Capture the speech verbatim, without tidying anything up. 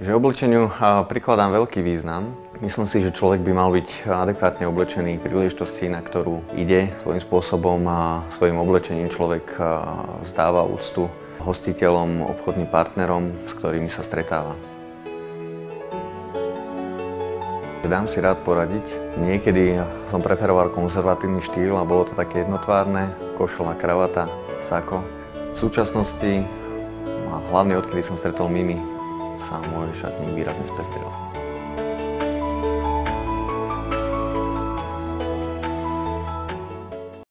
Že oblečeniu prikladám veľký význam. Myslím si, že človek by mal byť adekvátne oblečený k príležitosti, na ktorú ide. Svojím spôsobom a svojim oblečením človek vzdáva úctu hostiteľom, obchodným partnerom, s ktorými sa stretáva. Dám si rád poradiť. Niekedy som preferoval konzervatívny štýl a bolo to také jednotvárne, košľa, kravata, sako. V súčasnosti, a hlavne odkedy som stretol Mimi, sa môj šatník výrazne spestril.